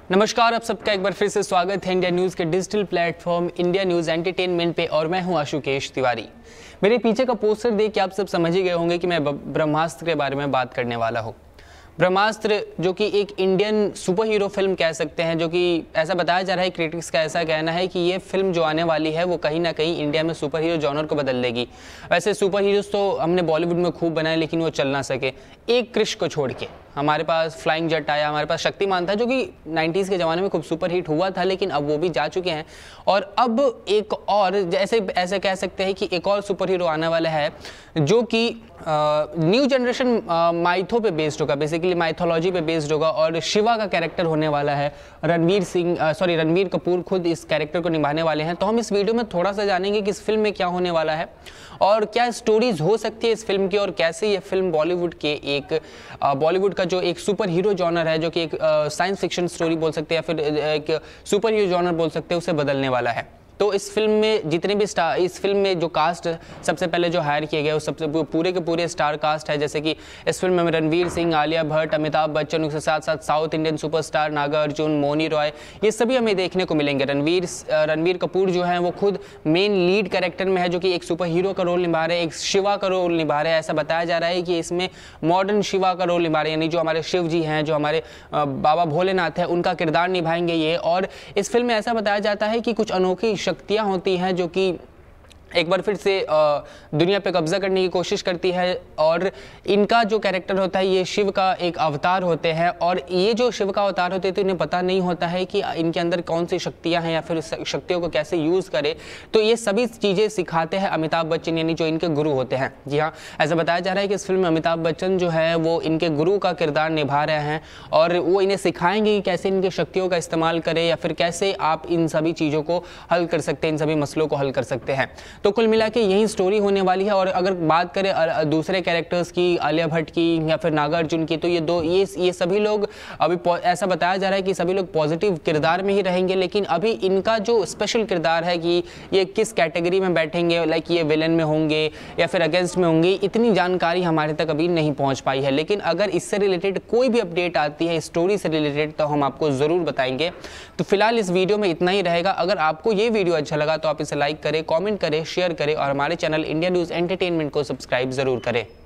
नमस्कार, आप सबका एक बार फिर से स्वागत है इंडिया न्यूज़ के digital platform India News entertainment पे और मैं हूं आशुकेश तिवारी। मेरे पीछे का पोस्टर देख के आप सब समझ ही गए होंगे कि मैं ब्रह्मास्त्र के बारे में बात करने वाला हूं। ब्रह्मास्त्र जो कि एक इंडियन सुपर हीरो फिल्म कह सकते हैं, जो कि ऐसा बताया जा रहा है, क्रिटिक्स का ऐसा कहना है कि ये फिल्म जो आने वाली है वो कहीं ना कहीं इंडिया में सुपर हीरो जॉनर को बदल देगी। वैसे सुपर हीरोज़ तो हमने बॉलीवुड में खूब बनाए, लेकिन वो चल ना सके। एक क्रिश को छोड़ के हमारे पास फ्लाइंग जट आया, हमारे पास शक्तिमान था जो कि 90s के ज़माने में खूब सुपर हिट हुआ था, लेकिन अब वो भी जा चुके हैं। और अब एक और ऐसे कह सकते हैं कि एक और सुपर हीरो आने वाला है जो कि न्यू जनरेशन माइथो पे बेस्ड होगा, बेसिकली माइथोलॉजी पे बेस्ड होगा और शिवा का कैरेक्टर होने वाला है। रणवीर कपूर खुद इस कैरेक्टर को निभाने वाले हैं। तो हम इस वीडियो में थोड़ा सा जानेंगे कि इस फिल्म में क्या होने वाला है और क्या स्टोरीज हो सकती है इस फिल्म की, और कैसे ये फिल्म बॉलीवुड का जो एक सुपर हीरो जॉनर है, जो कि एक साइंस फिक्शन स्टोरी बोल सकते हैं या फिर एक सुपर हीरो जॉनर बोल सकते हैं, उसे बदलने वाला है। तो इस फिल्म में जितने भी स्टार, इस फिल्म में जो कास्ट सबसे पहले जो हायर किए गए वो सबसे पूरे के पूरे स्टार कास्ट है। जैसे कि इस फिल्म में रणवीर सिंह, आलिया भट्ट, अमिताभ बच्चन, उसके साथ साथ South Indian superstar Nagarjuna, Mouni Roy, ये सभी हमें देखने को मिलेंगे। रणवीर कपूर जो है वो खुद मेन लीड कैरेक्टर में है, जो कि एक सुपर हीरो का रोल निभा रहे हैं, एक शिवा का रोल निभा रहे हैं। ऐसा बताया जा रहा है कि इसमें मॉडर्न शिवा का रोल निभा रहे हैं, यानी जो हमारे शिव जी हैं, जो हमारे बाबा भोलेनाथ हैं, उनका किरदार निभाएंगे ये। और इस फिल्म में ऐसा बताया जाता है कि कुछ अनोखी शक्तियां होती हैं जो कि एक बार फिर से दुनिया पे कब्जा करने की कोशिश करती है। और इनका जो कैरेक्टर होता है ये शिव का एक अवतार होते हैं, और ये जो शिव का अवतार होते हैं तो इन्हें पता नहीं होता है कि इनके अंदर कौन सी शक्तियां हैं या फिर शक्तियों को कैसे यूज़ करे। तो ये सभी चीज़ें सिखाते हैं अमिताभ बच्चन, यानी जो इनके गुरु होते हैं। जी हाँ, ऐसा बताया जा रहा है कि इस फिल्म में अमिताभ बच्चन जो है वो इनके गुरु का किरदार निभा रहे हैं और वो इन्हें सिखाएंगे कि कैसे इनकी शक्तियों का इस्तेमाल करें या फिर कैसे आप इन सभी चीज़ों को हल कर सकते हैं, इन सभी मसलों को हल कर सकते हैं। तो कुल मिला के यही स्टोरी होने वाली है। और अगर बात करें दूसरे कैरेक्टर्स की, आलिया भट्ट की या फिर नागा अर्जुन की, तो ये सभी लोग अभी ऐसा बताया जा रहा है कि सभी लोग पॉजिटिव किरदार में ही रहेंगे, लेकिन अभी इनका जो स्पेशल किरदार है कि ये किस कैटेगरी में बैठेंगे, लाइक ये विलन में होंगे या फिर अगेंस्ट में होंगे, इतनी जानकारी हमारे तक अभी नहीं पहुंच पाई है। लेकिन अगर इससे रिलेटेड कोई भी अपडेट आती है स्टोरी से रिलेटेड तो हम आपको ज़रूर बताएंगे। तो फिलहाल इस वीडियो में इतना ही रहेगा। अगर आपको ये वीडियो अच्छा लगा तो आप इसे लाइक करें, कॉमेंट करें, शेयर करें और हमारे चैनल इंडिया न्यूज़ एंटरटेनमेंट को सब्सक्राइब जरूर करें।